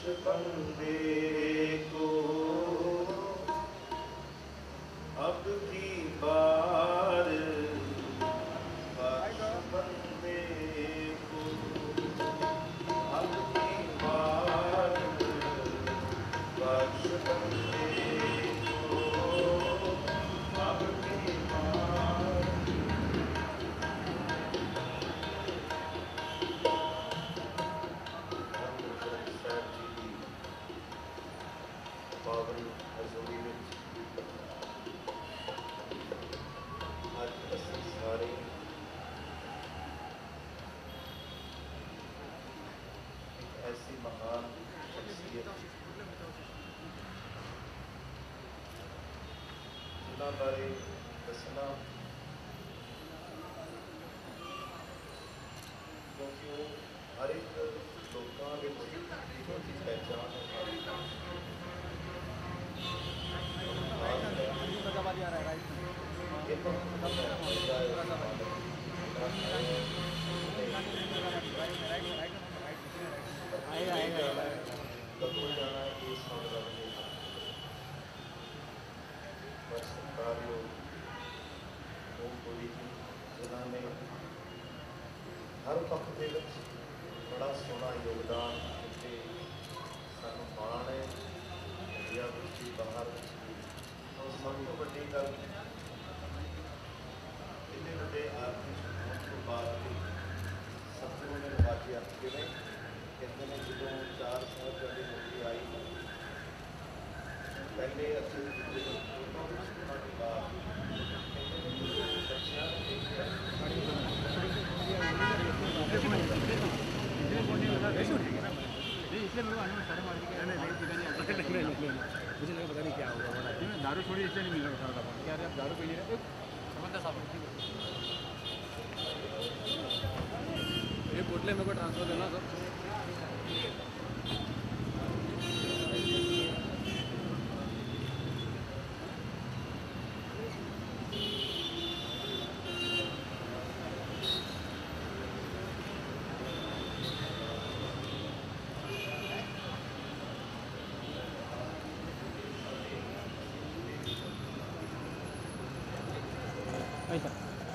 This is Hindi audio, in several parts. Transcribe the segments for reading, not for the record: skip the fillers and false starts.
बंदे को अब की बार बख्श बंदे को अब की बार बख्श बंदे को अब की बार। पावन हजूरी विच अज असीं सारे एक ऐसी महान शख्सियत जिन्हां बारे दसना, क्योंकि वो हर एक लोगों की पहचान है। जिन्होंने हर पक्ष के बड़ा सोहना योगदान दिते, सानू माण है इंडिया विच भी बाहर और सब तो वड्डी गल इन्ने वड्डे आदमी होने तो बाद भी सतगुरु ने नवाजिया। जिवें कहते हैं जो 4 साल पहले मूर्ति आई पहले असीं मुझे लगा पता नहीं क्या होगा, दारू थोड़ी इसलिए नहीं मिल रहा था क्या आप दारू पी नहीं रहे समझते साहब। ये बोतलें मेरे को ट्रांसफर देना सर। ऐसा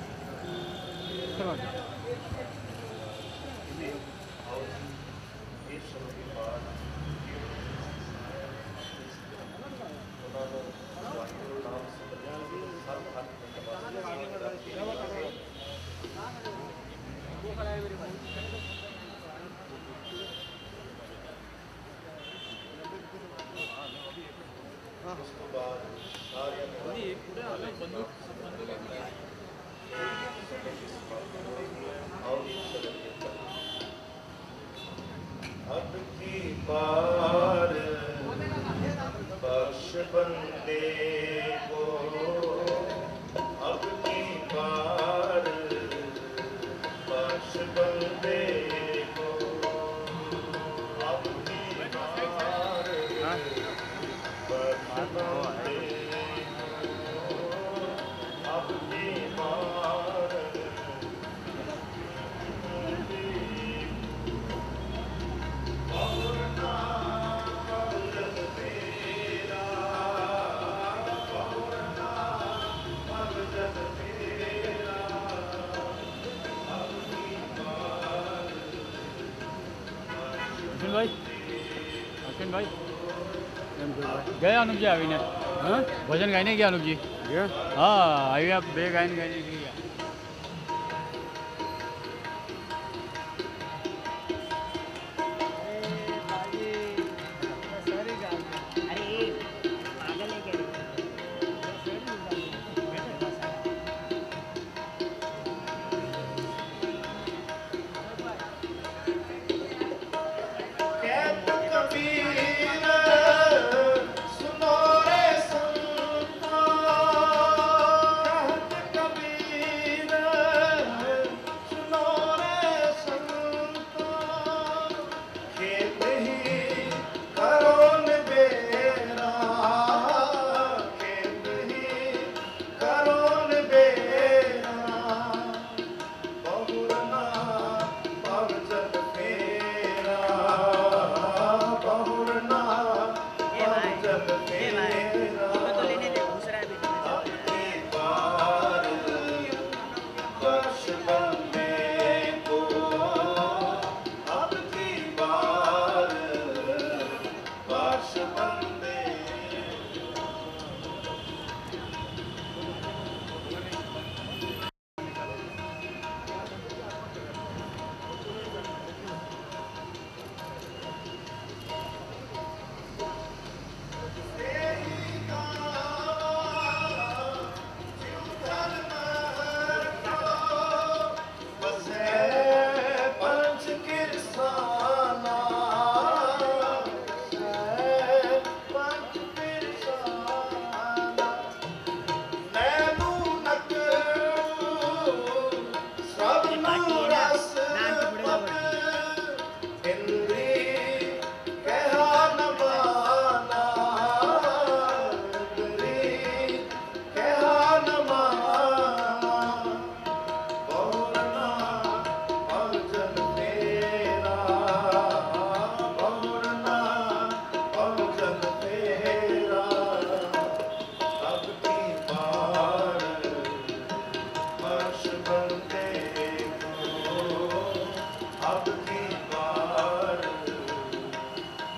अब की बार बख्श बंदे को अब की बार बख्श बंदे को अब की बार बख्श बंदे को अब की बार भाई अश्विन भाई गए अनुप जी आवीने भजन गाने गया अनुप जी हाँ आई आप बे गायन गाने के लिए कबीर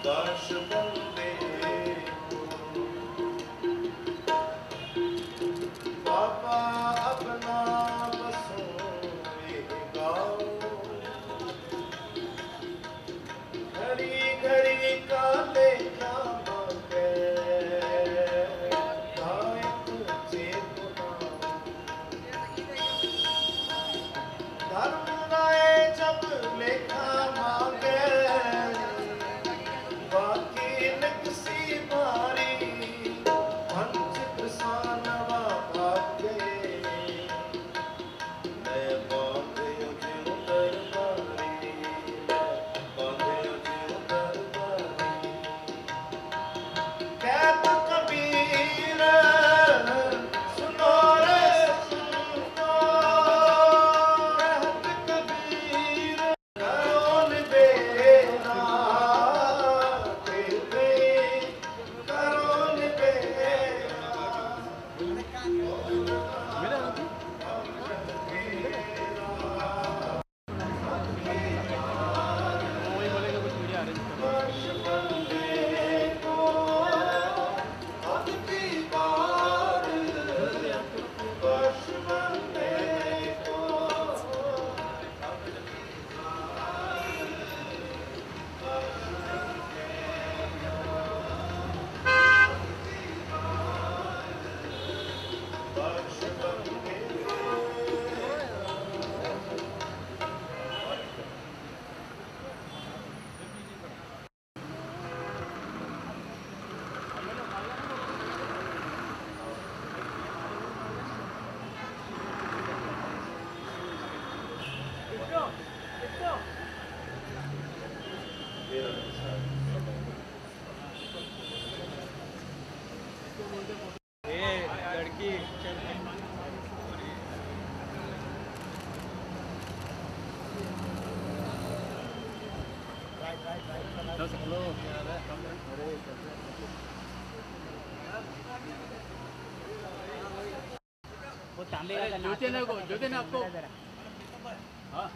वर्ष बंदे बाबा अपना बसो ये गाओ घड़ी घड़ी काले जामके गायक चेतना धर्म राय जब लेखा मांगे बाकी नक्सी मारी पंच प्रसानवा भागे मैं बांधे जो दरबारी बांधे जो दरबारी कहत कबीर सुनो रे सुनो कहत कबीर करोन बेरा तेरे करोन बेरा वही बोलेगा कुछ मीडिया अरेंज करो। वर्ष बंदे को अब की बार वर्ष बंदे को वर्ष बंदे ये लड़की वो तांबे का ज्योति ने आपको हाँ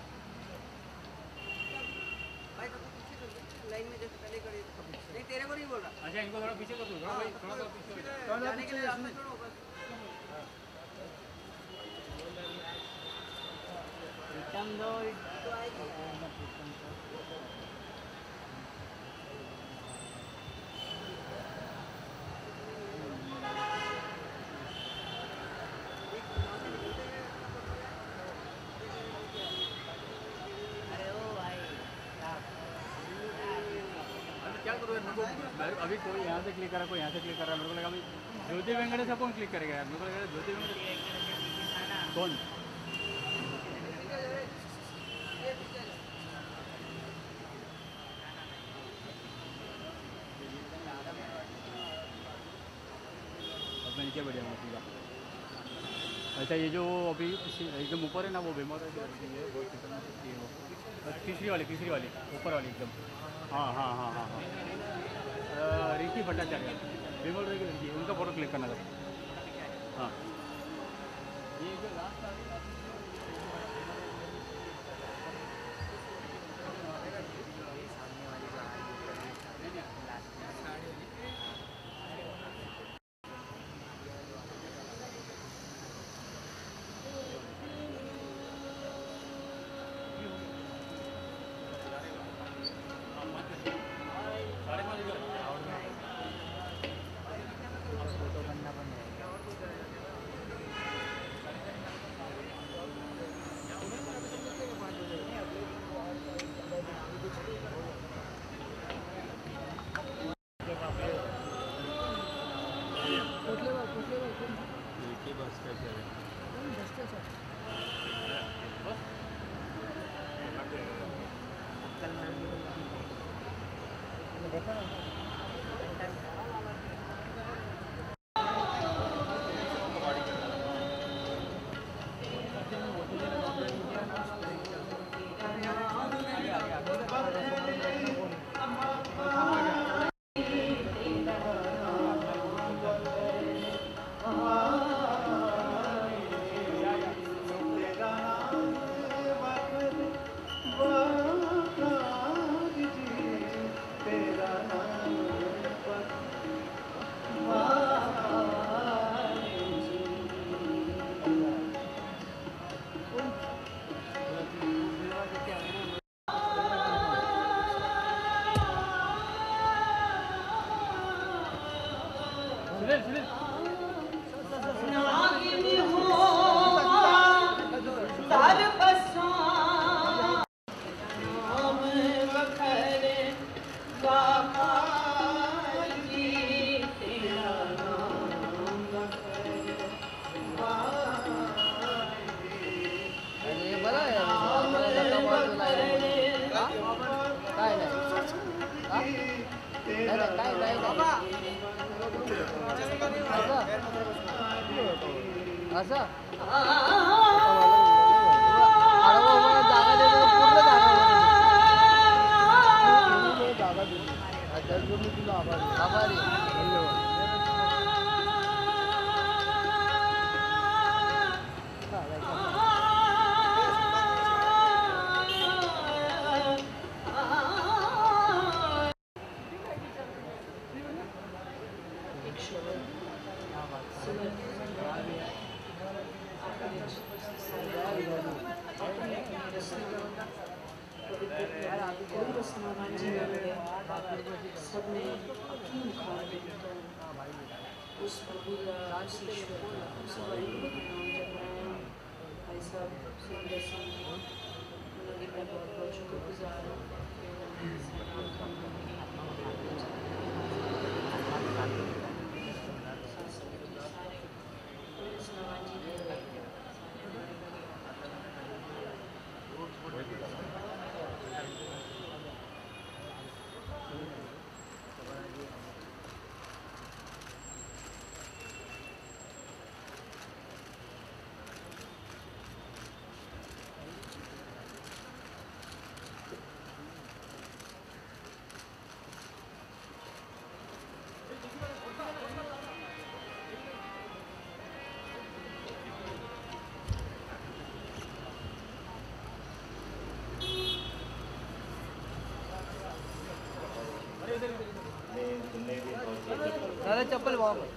लाइन में जैसे पहले खड़े नहीं तेरे को नहीं बोल रहा अच्छा इनको थोड़ा पीछे कर दो थोड़ा भाई थोड़ा पीछे हो जाओ। जाने के लिए रास्ता छोड़ो बस रिटर्न दो तो आएगी अरे ओ भाई क्या करूँ यार मेरे को अभी कोई यहाँ से क्लिक करा कोई यहाँ से क्लिक कर रहा है मेरे को लगा अभी ज्योति वेंकटेश से कौन क्लिक करेगा यार मेरे को लगा ज्योति वेंकटेश कौन अब मैं नीचे बढ़िया सीधा अच्छा ये जो अभी एकदम ऊपर है ना वो बेमौत है बहुत तीसरी वाली ऊपर वाली एकदम हाँ हाँ हाँ हाँ हाँ रिकी भट्टाचार्य बेमौत की लड़की उनका फोटो क्लिक करना था हाँ ये जो लास्ट आ रही तेरा नाम दादा चप्पल वहाँ पर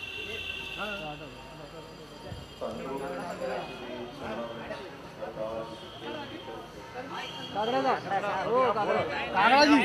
कागड़ा था ओ कागड़ा जी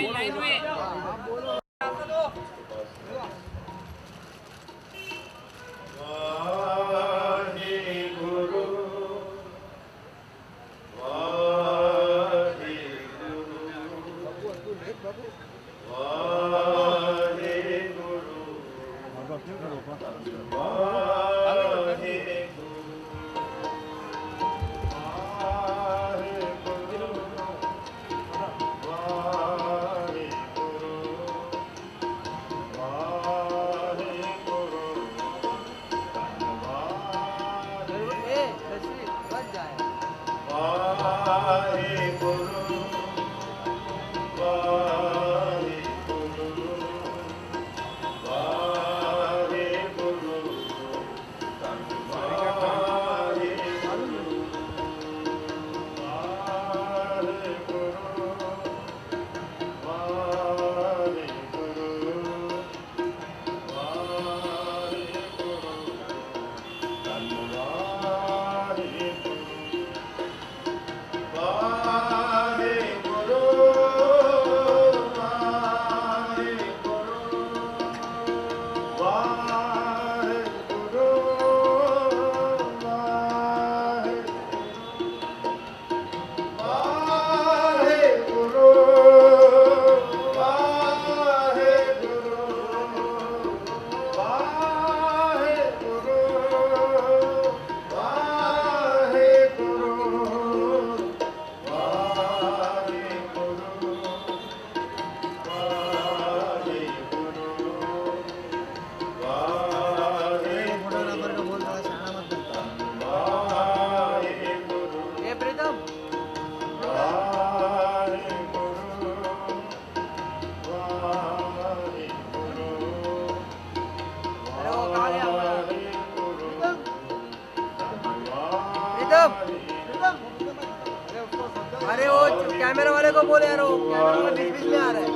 अरे वो कैमरा वाले को बोले यार, वो कैमरा वाला बीच बीच में आ रहा है।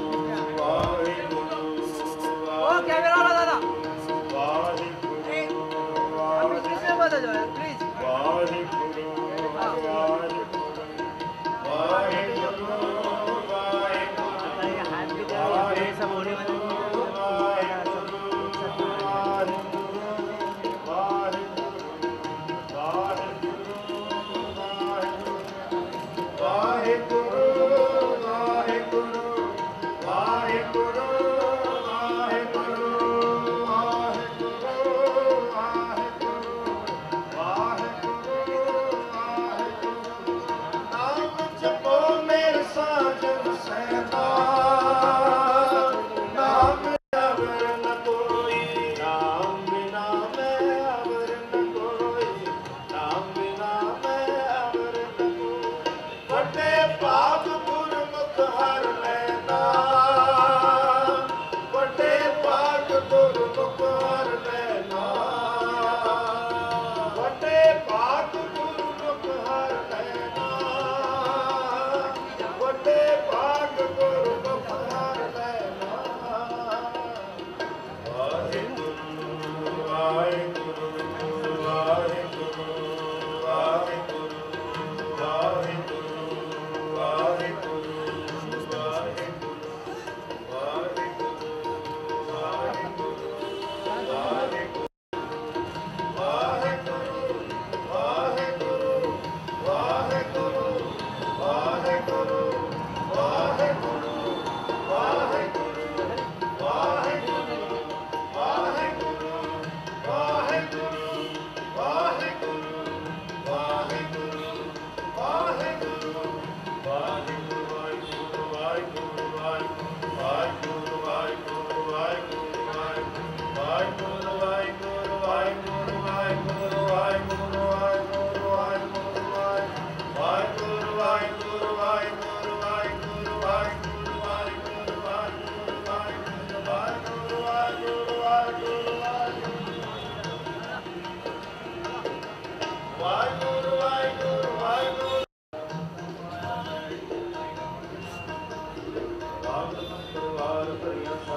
वो कैमरा वाला दादा आप बीच बीच में मत आ जाओ यार प्लीज। सब होने वाले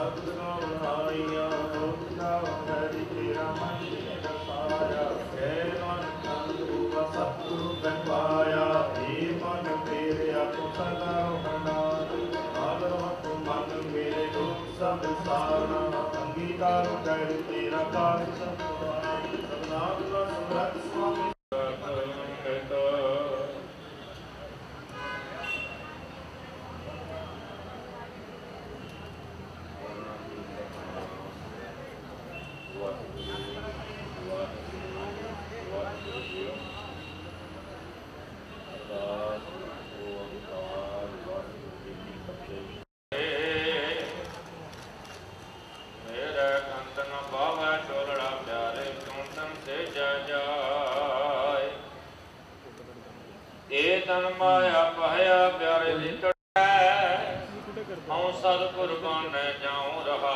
तन माया पहया प्यारे लिटड़ै हूँ सतपुर बन जाऊँ रहा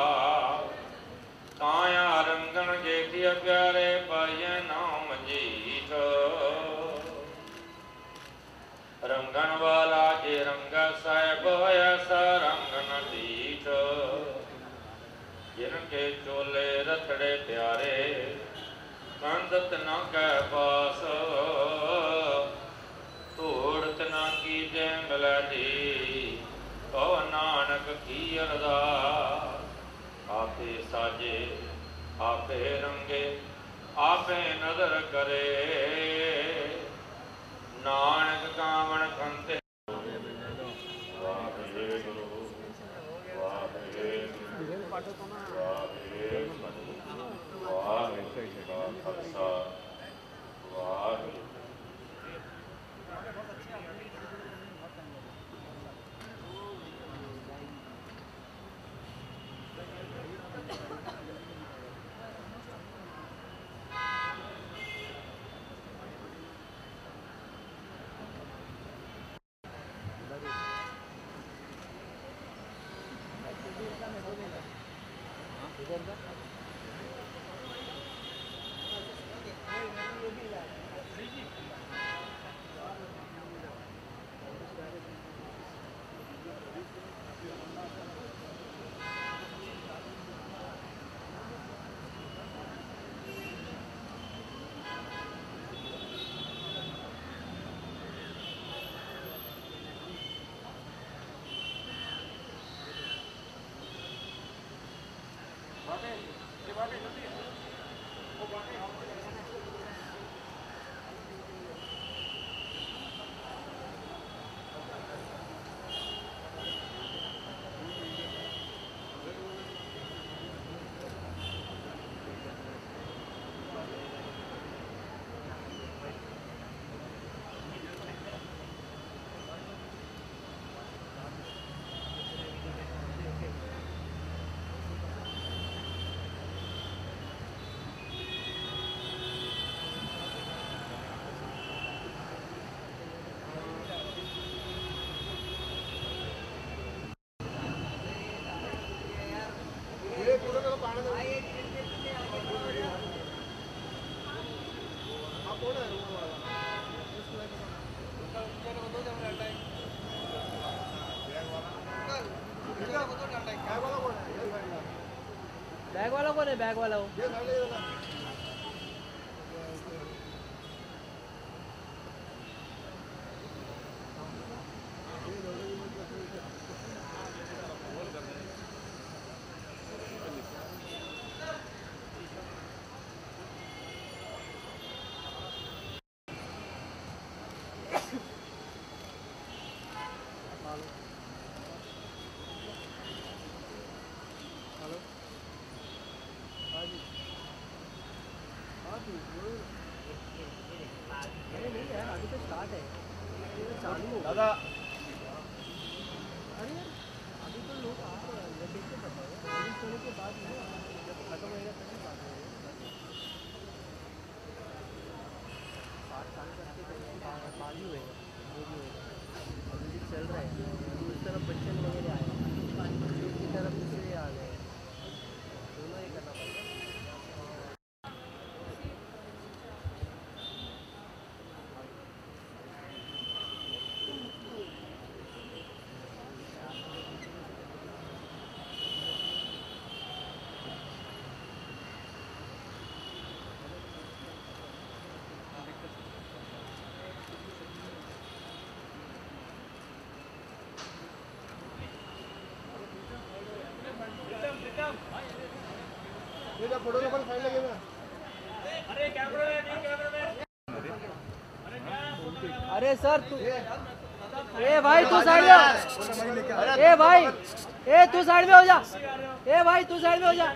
काया रंगन जेठिया प्यारे पाइय नाम जीठ रंगन वाला जे रंग साहेब ऐसा रंगन दीठ जिनके चोले रथड़े प्यारे कंदत न कै पास धूड़त न की जय मिलै दी कहो नानक की अरदास आपे साजे आपे रंगे आपे नदर करे नानक कामन कंते बैग वाला कौन है? बैग वाला हो दादा अरे अभी तो लोग आ रहे हैं, ये देखते बताओ रिलीज होने के बाद में जब खत्म होएगा तभी बात होएगी। 5 साल करके बाल ही होएगा, वो भी होएगा। अभी भी चल रहा है, उस तरफ बच्चन वगैरह आए, की तरफ दूसरे आ गए, दोनों ही करना पड़ेगा। अरे सर तू, ए भाई तू साइड में, ए भाई, ए तू साइड में हो जा, ए भाई तू साइड में हो जा।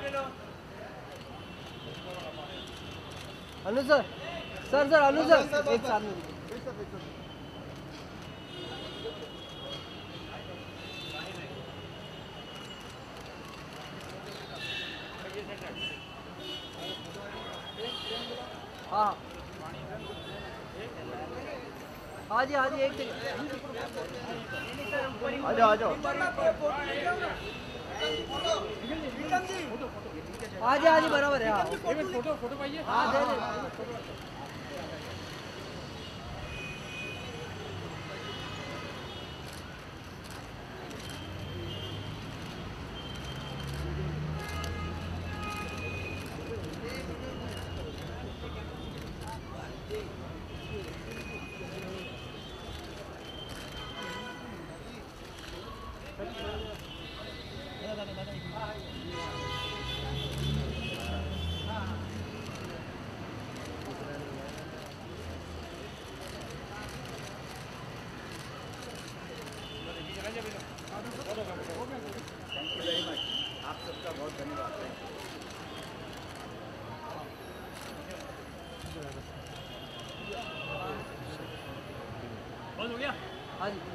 Anu sir, sir Anu sir एक साथ में। हाँ हाँ जी एक आ जाओ हाँ जी बराबर है। हाँ फोटो पाइए। हाँ दे हो गया। हाँ जी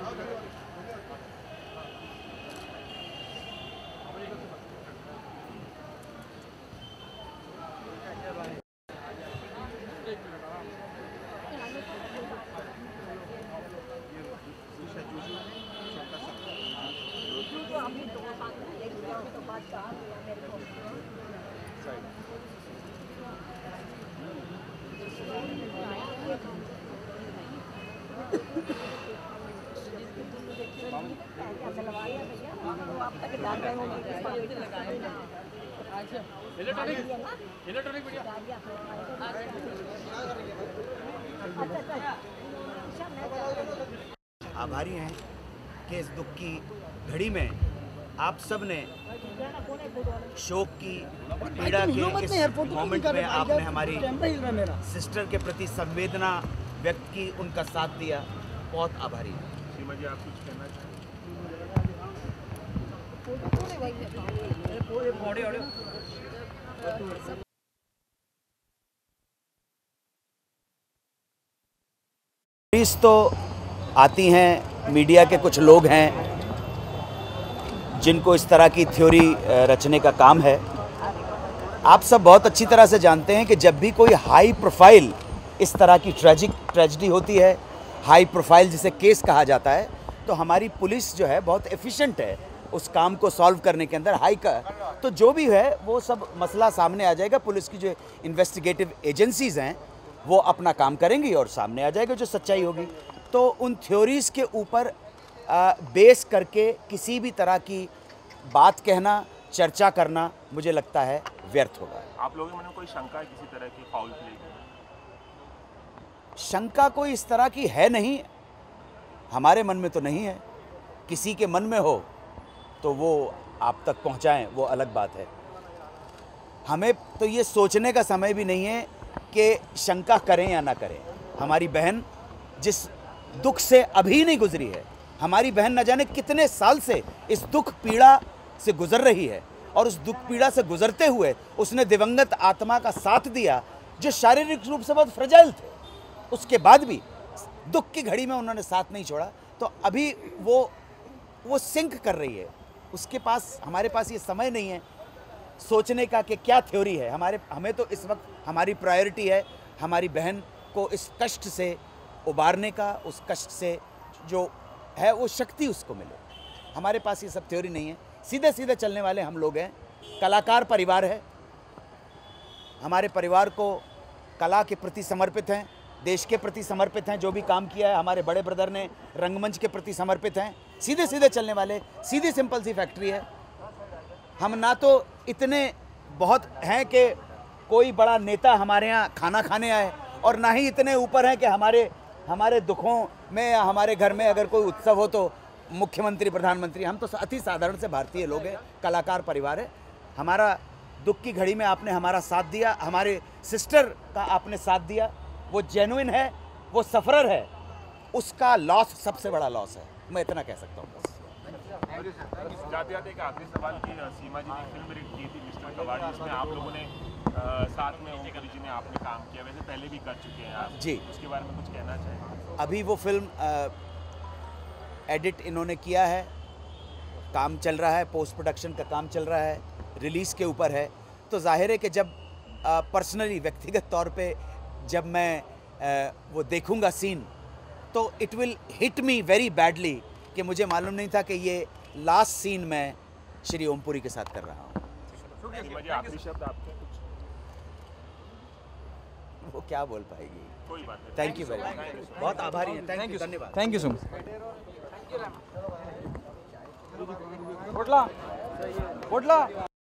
इलेक्ट्रॉनिक मीडिया आभारी हैं कि इस दुख की घड़ी में आप सब ने शोक की पीड़ा के इस मोमेंट में आपने हमारी सिस्टर के प्रति संवेदना व्यक्त की, उनका साथ दिया। बहुत आभारी हैं। सीमा जी, आप कुछ कहना चाहें? पुलिस तो आती हैं, मीडिया के कुछ लोग हैं जिनको इस तरह की थ्योरी रचने का काम है। आप सब बहुत अच्छी तरह से जानते हैं कि जब भी कोई हाई प्रोफाइल इस तरह की ट्रेजेडी होती है, हाई प्रोफाइल जिसे केस कहा जाता है, तो हमारी पुलिस जो है बहुत एफिशिएंट है उस काम को सॉल्व करने के अंदर। हाई का तो जो भी है वो सब मसला सामने आ जाएगा। पुलिस की जो इन्वेस्टिगेटिव एजेंसीज़ हैं वो अपना काम करेंगी और सामने आ जाएगा जो सच्चाई होगी। तो उन थ्योरीज़ के ऊपर बेस करके किसी भी तरह की बात कहना, चर्चा करना मुझे लगता है व्यर्थ होगा। आप लोगों के मन में कोई शंका है किसी तरह की फाउल प्ले की? शंका कोई इस तरह की है नहीं, हमारे मन में तो नहीं है। किसी के मन में हो तो वो आप तक पहुंचाएं, वो अलग बात है। हमें तो ये सोचने का समय भी नहीं है कि शंका करें या ना करें। हमारी बहन जिस दुख से अभी नहीं गुजरी है, हमारी बहन न जाने कितने साल से इस दुख पीड़ा से गुजर रही है, और उस दुख पीड़ा से गुजरते हुए उसने दिवंगत आत्मा का साथ दिया जो शारीरिक रूप से बहुत फ्रेजाइल थे। उसके बाद भी दुख की घड़ी में उन्होंने साथ नहीं छोड़ा। तो अभी वो सिंक कर रही है। उसके पास, हमारे पास ये समय नहीं है सोचने का कि क्या थ्योरी है। हमें तो इस वक्त हमारी प्रायोरिटी है हमारी बहन को इस कष्ट से उबारने का, उस कष्ट से जो है वो शक्ति उसको मिले। हमारे पास ये सब थ्योरी नहीं है। सीधे सीधे चलने वाले हम लोग हैं। कलाकार परिवार है, हमारे परिवार को कला के प्रति समर्पित हैं, देश के प्रति समर्पित हैं। जो भी काम किया है हमारे बड़े ब्रदर ने रंगमंच के प्रति समर्पित हैं। सीधे सीधे चलने वाले, सीधी सिंपल सी फैक्ट्री है। हम ना तो इतने बहुत हैं कि कोई बड़ा नेता हमारे यहाँ खाना खाने आए, और ना ही इतने ऊपर हैं कि हमारे दुखों में या हमारे घर में अगर कोई उत्सव हो तो मुख्यमंत्री, प्रधानमंत्री। हम तो अति साधारण से भारतीय लोग हैं, कलाकार परिवार है। हमारा दुख की घड़ी में आपने हमारा साथ दिया, हमारे सिस्टर का आपने साथ दिया। वो जेन्युइन है, वो सफरर है, उसका लॉस सबसे बड़ा लॉस है, मैं इतना कह सकता हूँ बस। जाते जाते एक आखिरी सवाल की, सीमा जी ने फिल्म रिलीज की थी मिस्टर कबाड़ी, जिसमें आप लोगों ने साथ में ओमपुरी जी ने आपने काम किया, वैसे पहले भी कर चुके हैं आप जी, उसके बारे में कुछ कहना चाहेंगे? अभी वो फिल्म एडिट इन्होंने किया है, काम चल रहा है, पोस्ट प्रोडक्शन का काम चल रहा है, रिलीज़ के ऊपर है। तो जाहिर है कि जब पर्सनली व्यक्तिगत तौर पे जब मैं वो देखूंगा सीन, तो it will hit me very badly कि मुझे मालूम नहीं था कि ये लास्ट सीन मैं श्री ओमपुरी के साथ कर रहा हूँ। आखिरी शब्द आपके कुछ? वो क्या बोल पाएगी। कोई बात नहीं। थैंक यू वेरी मच, बहुत आभारी हैं, थैंक यू, धन्यवाद। Thank you so much. पोटला